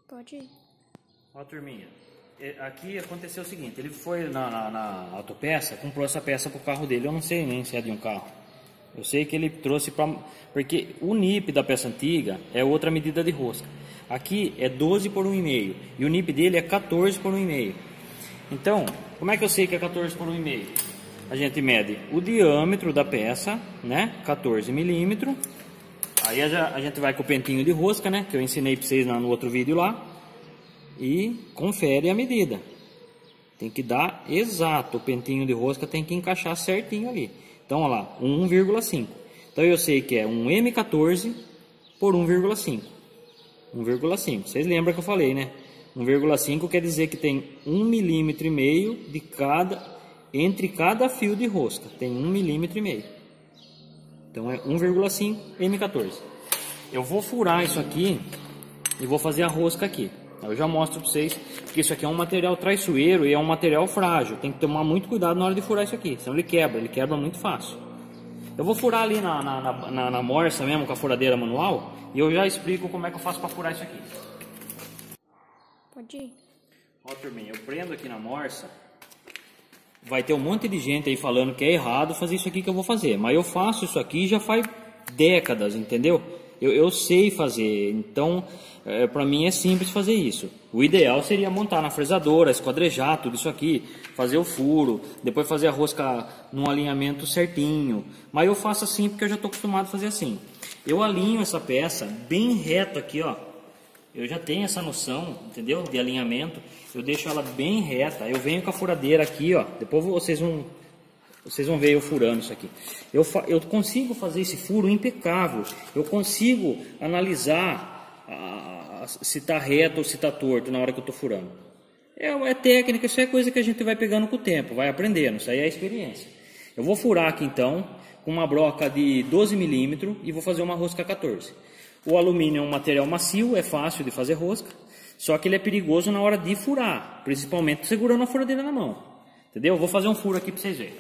Pode ir. Ó, turminha, aqui aconteceu o seguinte, ele foi na autopeça, comprou essa peça pro carro dele, eu não sei nem se é de um carro. Eu sei que ele trouxe para... Porque o NIP da peça antiga é outra medida de rosca. Aqui é 12 por 1,5 e o NIP dele é 14 por 1,5. Então, como é que eu sei que é 14 por 1,5? A gente mede o diâmetro da peça, né? 14 milímetros. Aí a gente vai com o pentinho de rosca, né? Que eu ensinei para vocês no outro vídeo lá. E confere a medida. Tem que dar exato. O pentinho de rosca tem que encaixar certinho ali. Então, olha lá, 1,5. Então eu sei que é um M14 por 1,5. 1,5. Vocês lembram que eu falei, né? 1,5 quer dizer que tem 1,5 milímetro de entre cada fio de rosca. Tem 1,5 milímetro. Então é 1,5 M14. Eu vou furar isso aqui e vou fazer a rosca aqui. Eu já mostro para vocês, porque isso aqui é um material traiçoeiro e é um material frágil. Tem que tomar muito cuidado na hora de furar isso aqui, senão ele quebra muito fácil. Eu vou furar ali na morsa mesmo, com a furadeira manual, e eu já explico como é que eu faço para furar isso aqui. Pode ir. Ó, turminha, eu prendo aqui na morsa. Vai ter um monte de gente aí falando que é errado fazer isso aqui que eu vou fazer, mas eu faço isso aqui já faz décadas, entendeu? Eu sei fazer, então para mim é simples fazer isso. O ideal seria montar na fresadora, esquadrejar tudo isso aqui, fazer o furo, depois fazer a rosca num alinhamento certinho. Mas eu faço assim porque eu já estou acostumado a fazer assim. Eu alinho essa peça bem reto aqui, ó. Eu já tenho essa noção, entendeu? De alinhamento. Eu deixo ela bem reta. Eu venho com a furadeira aqui, ó. Depois vocês vão ver eu furando isso aqui. Eu consigo fazer esse furo impecável. Eu consigo analisar se está reto ou se está torto na hora que eu estou furando. É técnica, isso é coisa que a gente vai pegando com o tempo, vai aprendendo. Isso aí é experiência. Eu vou furar aqui então com uma broca de 12 milímetros e vou fazer uma rosca 14. O alumínio é um material macio, é fácil de fazer rosca, só que ele é perigoso na hora de furar, principalmente segurando a furadeira na mão. Entendeu? Eu vou fazer um furo aqui para vocês verem.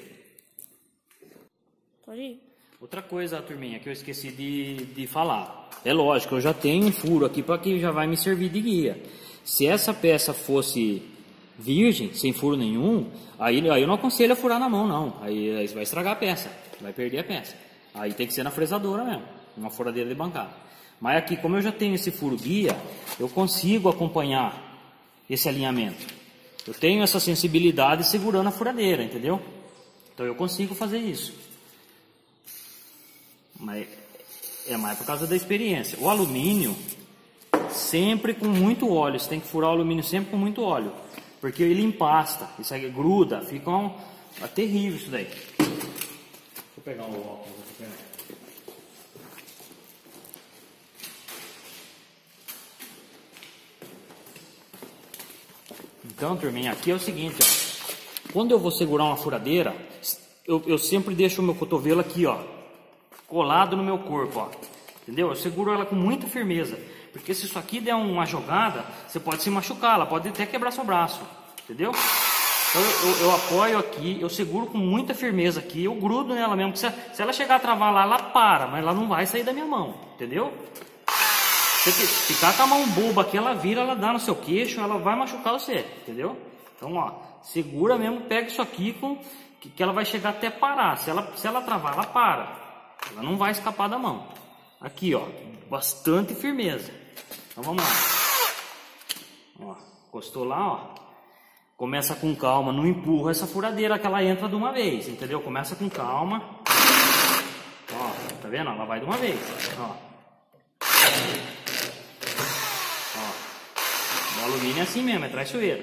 Pode ir. Outra coisa, turminha, que eu esqueci de falar. É lógico, eu já tenho um furo aqui para que já vai me servir de guia. Se essa peça fosse virgem, sem furo nenhum, aí eu não aconselho a furar na mão, não. Aí vai estragar a peça, vai perder a peça. Aí tem que ser na fresadora mesmo, uma furadeira de bancada. Mas aqui, como eu já tenho esse furo guia, eu consigo acompanhar esse alinhamento. Eu tenho essa sensibilidade segurando a furadeira, entendeu? Então eu consigo fazer isso. Mas é mais por causa da experiência. O alumínio, sempre com muito óleo. Você tem que furar o alumínio sempre com muito óleo. Porque ele empasta, isso aí gruda, fica terrível isso daí. Deixa eu pegar um óculos aqui. Então, turminha, aqui é o seguinte, ó. Quando eu vou segurar uma furadeira, eu sempre deixo o meu cotovelo aqui, ó, colado no meu corpo, ó. Entendeu? Eu seguro ela com muita firmeza, porque se isso aqui der uma jogada, você pode se machucar, ela pode até quebrar seu braço, entendeu? Então eu apoio aqui, eu seguro com muita firmeza aqui, eu grudo nela mesmo, se ela chegar a travar lá, ela para, mas ela não vai sair da minha mão, entendeu? Se ficar com a mão boba aqui, ela vira, ela dá no seu queixo, ela vai machucar você, entendeu? Então, ó, segura mesmo, pega isso aqui que ela vai chegar até parar. Se ela travar, ela para. Ela não vai escapar da mão. Aqui, ó, bastante firmeza. Então vamos lá. Ó, encostou lá, ó. Começa com calma, não empurra essa furadeira que ela entra de uma vez, entendeu? Começa com calma. Ó, tá vendo? Ela vai de uma vez, ó. O alumínio é assim mesmo, é traiçoeiro.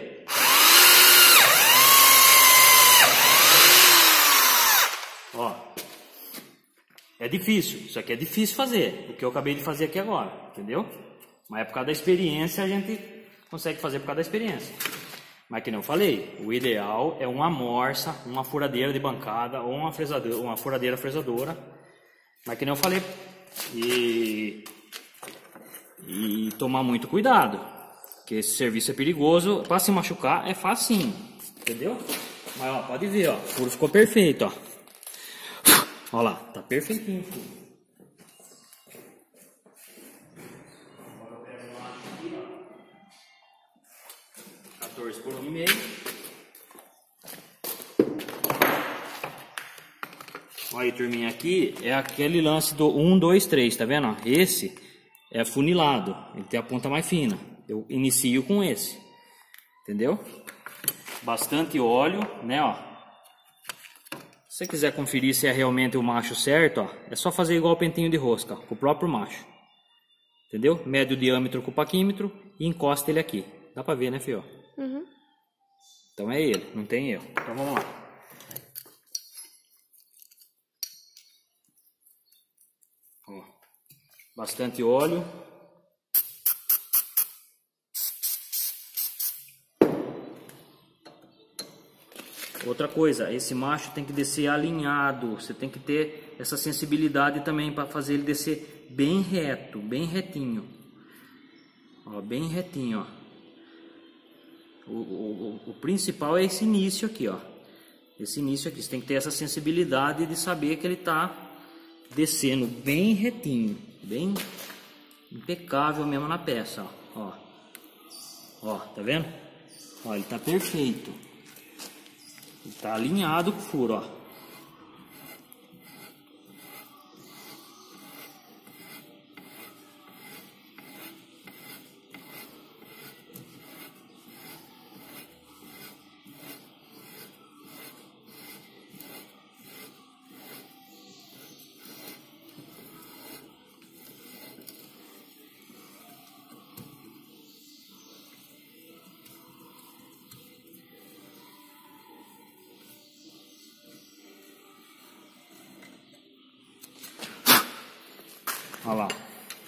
Ó, é difícil, isso aqui é difícil fazer, o que eu acabei de fazer aqui agora, entendeu? Mas é por causa da experiência, a gente consegue fazer por causa da experiência. Mas que nem eu falei, o ideal é uma morsa, uma furadeira de bancada ou uma furadeira fresadora. Mas que nem eu falei, e tomar muito cuidado, porque esse serviço é perigoso. Para se machucar é facinho, entendeu? Mas ó, pode ver, ó, o furo ficou perfeito, ó. Ó lá, tá perfeitinho o furo. Agora eu pego lá aqui, ó. torço por 1,5. Olha aí, turminha, aqui é aquele lance do 1, 2, 3, tá vendo? Ó, esse é funilado, ele tem a ponta mais fina. Eu inicio com esse, entendeu? Bastante óleo, né, ó. Se você quiser conferir se é realmente o macho certo, ó, é só fazer igual o pentinho de rosca, ó, com o próprio macho. Entendeu? Mede o diâmetro com o paquímetro e encosta ele aqui. Dá pra ver, né, filho? Uhum. Então é ele, não tem erro. Então vamos lá. Ó, bastante óleo. Outra coisa, esse macho tem que descer alinhado. Você tem que ter essa sensibilidade também para fazer ele descer bem reto, bem retinho. Ó, bem retinho, ó. O principal é esse início aqui, ó. Esse início aqui, você tem que ter essa sensibilidade de saber que ele tá descendo bem retinho, bem impecável mesmo na peça, ó. Ó, tá vendo? Ó, ele tá perfeito. Ele tá alinhado com o furo, ó. Olha lá.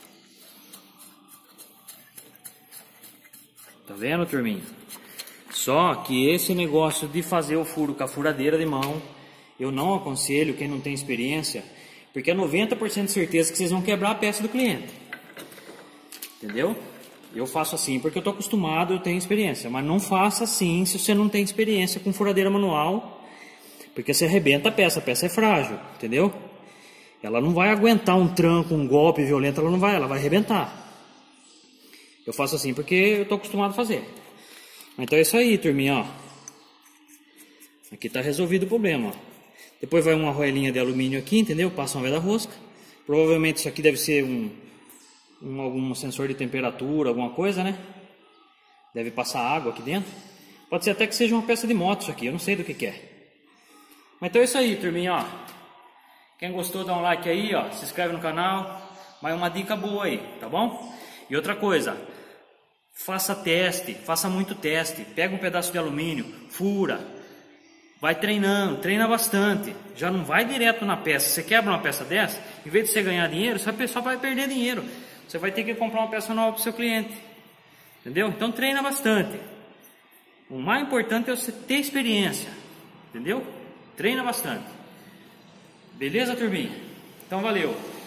Tá vendo, turminha? Só que esse negócio de fazer o furo com a furadeira de mão, eu não aconselho quem não tem experiência, porque é 90% de certeza que vocês vão quebrar a peça do cliente. Entendeu? Eu faço assim porque eu tô acostumado, eu tenho experiência, mas não faça assim se você não tem experiência com furadeira manual, porque você arrebenta a peça é frágil, entendeu? Ela não vai aguentar um tranco, um golpe violento, ela vai arrebentar. Eu faço assim porque eu tô acostumado a fazer. Então é isso aí, turminha, ó. Aqui tá resolvido o problema, ó. Depois vai uma argoelinha de alumínio aqui, entendeu? Passa uma veda rosca. Provavelmente isso aqui deve ser algum sensor de temperatura, alguma coisa, né? Deve passar água aqui dentro. Pode ser até que seja uma peça de moto isso aqui, eu não sei do que é. Mas então é isso aí, turminha, ó. Quem gostou, dá um like aí, ó, se inscreve no canal, mas uma dica boa aí, tá bom? E outra coisa, faça teste, faça muito teste, pega um pedaço de alumínio, fura, vai treinando, treina bastante, já não vai direto na peça. Você quebra uma peça dessa, em vez de você ganhar dinheiro, você só vai perder dinheiro, você vai ter que comprar uma peça nova para o seu cliente, entendeu? Então treina bastante, o mais importante é você ter experiência, entendeu? Treina bastante. Beleza, turminha? Então valeu!